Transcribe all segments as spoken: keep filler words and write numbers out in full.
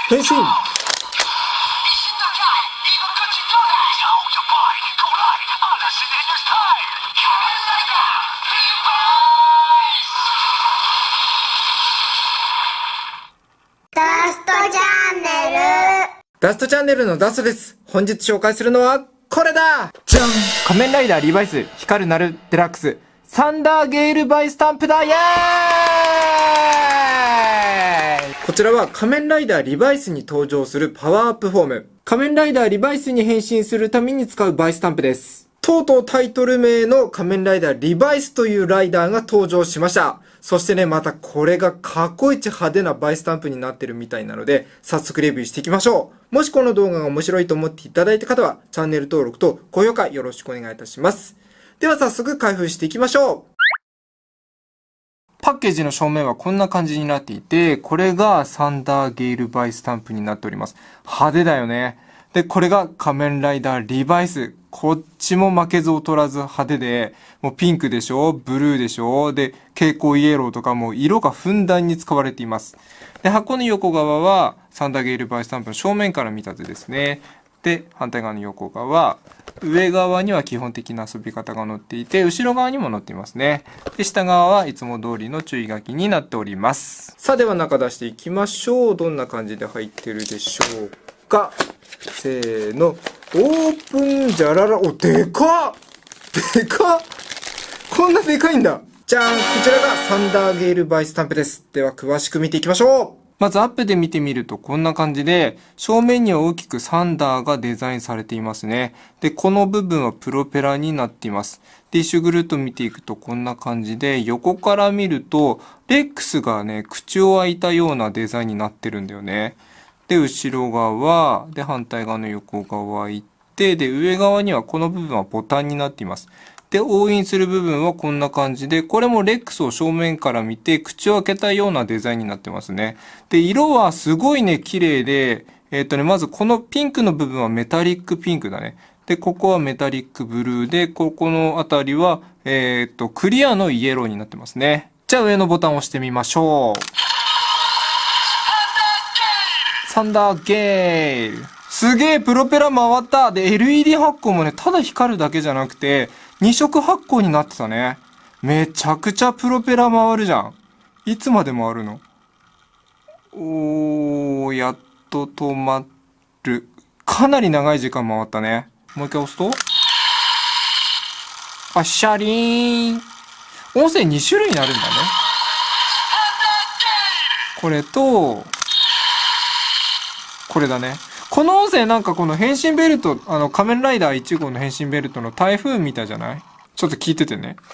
変身。 ダストチャンネル。 ダストチャンネルのダストです。本日紹介するのはこれだじゃん。仮面ライダーリバイス光るなるデラックスサンダーゲールバイスタンプだ。イエーイ。こちらは仮面ライダーリバイスに登場するパワーアップフォーム。仮面ライダーリバイスに変身するために使うバイスタンプです。とうとうタイトル名の仮面ライダーリバイスというライダーが登場しました。そしてね、またこれが過去一派手なバイスタンプになってるみたいなので、早速レビューしていきましょう。もしこの動画が面白いと思っていただいた方は、チャンネル登録と高評価よろしくお願いいたします。では早速開封していきましょう。パッケージの正面はこんな感じになっていて、これがサンダーゲイルバイスタンプになっております。派手だよね。で、これが仮面ライダーリバイス。こっちも負けず劣らず派手で、もうピンクでしょ、ブルーでしょ、で、蛍光イエローとかも色がふんだんに使われています。で、箱の横側はサンダーゲイルバイスタンプの正面から見た図ですね。で、反対側の横側、上側には基本的な遊び方が載っていて、後ろ側にも載っていますね。で、下側はいつも通りの注意書きになっております。さあ、では中出していきましょう。どんな感じで入ってるでしょうか。せーの。オープンじゃらら。お、でかっでかっこんなでかいんだ。じゃーん。こちらがサンダーゲイルバイスタンプです。では詳しく見ていきましょう。まずアップで見てみるとこんな感じで、正面には大きくサンダーがデザインされていますね。で、この部分はプロペラになっています。で、一周ぐるっと見ていくとこんな感じで、横から見ると、レックスがね、口を開いたようなデザインになってるんだよね。で、後ろ側、で、反対側の横側行って、で、上側にはこの部分はボタンになっています。で、押印する部分はこんな感じで、これもレックスを正面から見て、口を開けたようなデザインになってますね。で、色はすごいね、綺麗で、えっとね、まずこのピンクの部分はメタリックピンクだね。で、ここはメタリックブルーで、ここのあたりは、えっと、クリアのイエローになってますね。じゃあ上のボタンを押してみましょう。サンダーゲール。すげえ、プロペラ回った。で、エルイーディー 発光もね、ただ光るだけじゃなくて、に色発光になってたね。めちゃくちゃプロペラ回るじゃん。いつまで回るの？おー、やっと止まる。かなり長い時間回ったね。もう一回押すと、あ、シャリーン。音声に種類になるんだね。これと、これだね。この音声なんかこの変身ベルト、あの仮面ライダーいち号の変身ベルトの台風みたいじゃない？ちょっと聞いててね。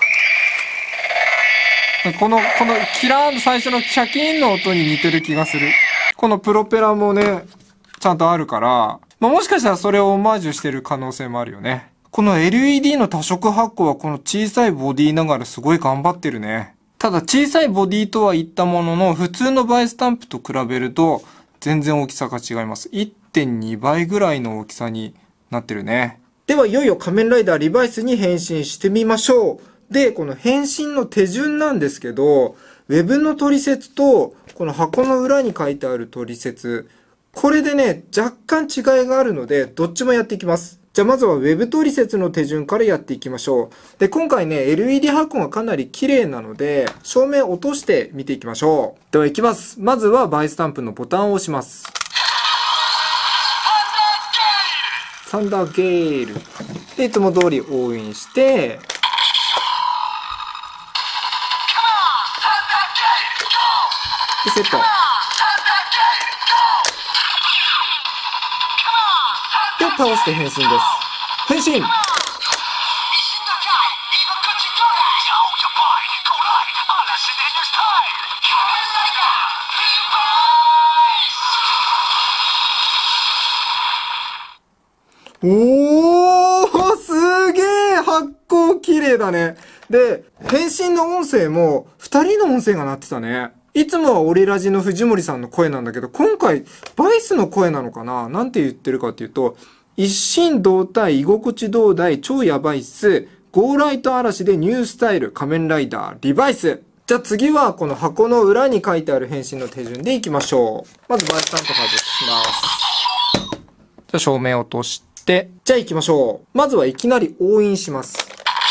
この、このキラーンの最初のシャキーンの音に似てる気がする。このプロペラもね、ちゃんとあるから、まあ、もしかしたらそれをオマージュしてる可能性もあるよね。この エルイーディー の多色発光はこの小さいボディながらすごい頑張ってるね。ただ小さいボディとは言ったものの、普通のバイスタンプと比べると全然大きさが違います。いってんにばいぐらいの大きさになってるね。ではいよいよ仮面ライダーリバイスに変身してみましょう。で、この変身の手順なんですけど、ウェブの取説とこの箱の裏に書いてある取説、これでね、若干違いがあるので、どっちもやっていきます。じゃあまずは Web 取説の手順からやっていきましょう。で、今回ね、エルイーディー 発光がかなり綺麗なので、照明落として見ていきましょう。では行きます。まずはバイスタンプのボタンを押します。サンダーゲール。で、いつも通り押印して、で、セット。で、倒して変身です。変身。おー、すげー、発光綺麗だね。で、変身の音声も二人の音声が鳴ってたね。いつもはオリラジの藤森さんの声なんだけど、今回バイスの声なのかな？なんて言ってるかっていうと、一心同体、居心地同大、超ヤバいっす。ゴーライト嵐でニュースタイル、仮面ライダー、リバイス。 じゃあ次はこの箱の裏に書いてある変身の手順でいきましょう。まずバイスタンプ外します。じゃあ照明を落として、じゃあ行きましょう。まずはいきなり押印します。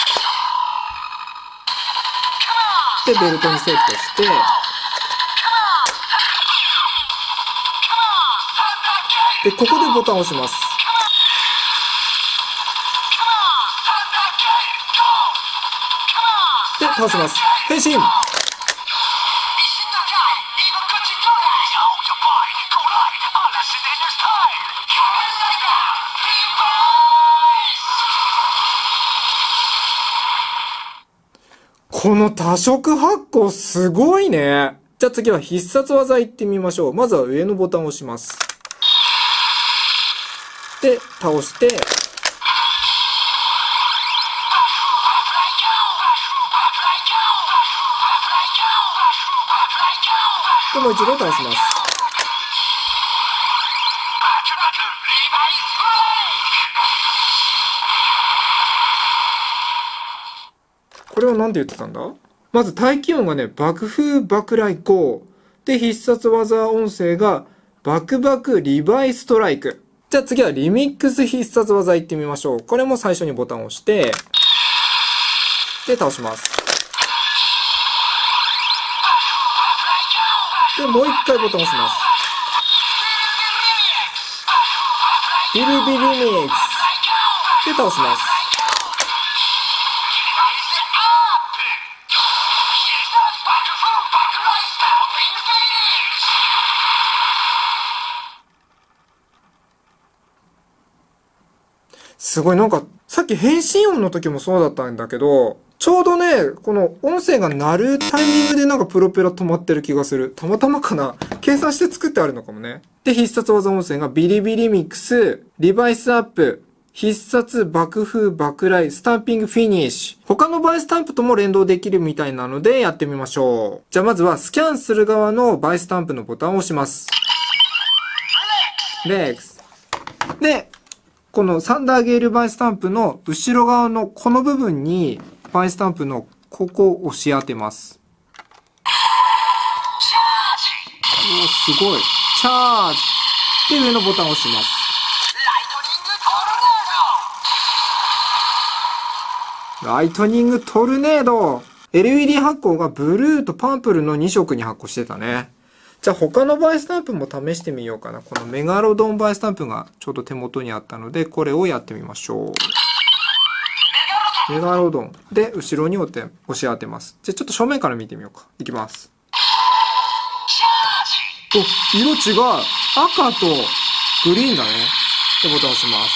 で、ベルトにセットして、で、ここでボタンを押します。で、倒します。変身。この多色発光すごいね。じゃあ次は必殺技いってみましょう。まずは上のボタンを押します。で、倒して、で、もう一度倒します。これは何て言ってたんだ？まず待機音がね、爆風爆雷光。で、必殺技音声がバクバクリバイストライク。じゃあ次はリミックス必殺技いってみましょう。これも最初にボタンを押して、で、倒します。で、もう一回ボタンを押します。ビリビリミックス。で、倒します。すごい、なんか、さっき変身音の時もそうだったんだけど、ちょうどね、この音声が鳴るタイミングでなんかプロペラ止まってる気がする。たまたまかな？計算して作ってあるのかもね。で、必殺技音声がビリビリミックス、リバイスアップ、必殺爆風爆雷、スタンピングフィニッシュ。他のバイスタンプとも連動できるみたいなのでやってみましょう。じゃあまずはスキャンする側のバイスタンプのボタンを押します。レックス。で、このサンダーゲールバイスタンプの後ろ側のこの部分にバイスタンプのここを押し当てます。おー、すごい。チャージ。で、上のボタンを押します。ライトニングトルネード。エルイーディー 発光がブルーとパープルのに色に発光してたね。じゃあ他のバイスタンプも試してみようかな。このメガロドンバイスタンプがちょうど手元にあったので、これをやってみましょう。メガロドン。で、後ろに押し当てます。じゃあちょっと正面から見てみようか。いきます。お、色違う。赤とグリーンだね。で、ボタン押します。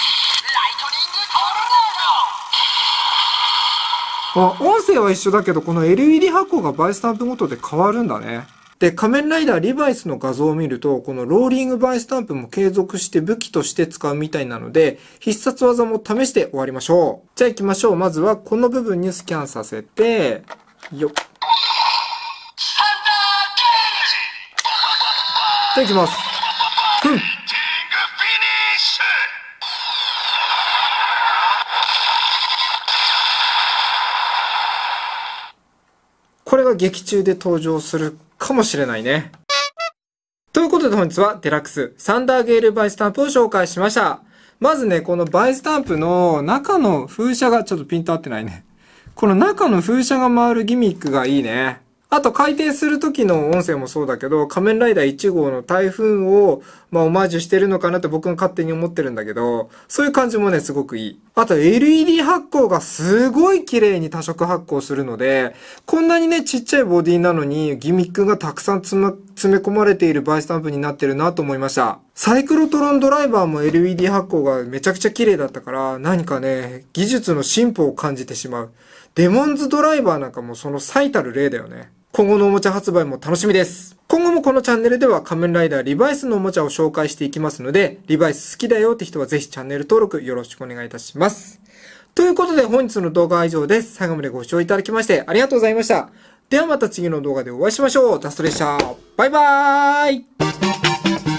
あ、音声は一緒だけど、この エルイーディー 発光がバイスタンプごとで変わるんだね。で、仮面ライダーリバイスの画像を見ると、このローリングバイスタンプも継続して武器として使うみたいなので、必殺技も試して終わりましょう。じゃあ行きましょう。まずはこの部分にスキャンさせて、よっ。じゃあ行きます。ふん。これが劇中で登場するかもしれないね。ということで本日はデラックスサンダーゲールバイスタンプを紹介しました。まずね、このバイスタンプの中の風車がちょっとピント合ってないね。この中の風車が回るギミックがいいね。あと回転する時の音声もそうだけど、仮面ライダーいち号の台風を、まあ、オマージュしてるのかなって僕が勝手に思ってるんだけど、そういう感じもね、すごくいい。あと エルイーディー 発光がすごい綺麗に多色発光するので、こんなにね、ちっちゃいボディなのにギミックがたくさん詰め、詰め込まれているバイスタンプになってるなと思いました。サイクロトロンドライバーも エルイーディー 発光がめちゃくちゃ綺麗だったから、何かね、技術の進歩を感じてしまう。デモンズドライバーなんかもその最たる例だよね。今後のおもちゃ発売も楽しみです。今後もこのチャンネルでは仮面ライダーリバイスのおもちゃを紹介していきますので、リバイス好きだよって人はぜひチャンネル登録よろしくお願いいたします。ということで本日の動画は以上です。最後までご視聴いただきましてありがとうございました。ではまた次の動画でお会いしましょう。ダストでした。バイバーイ。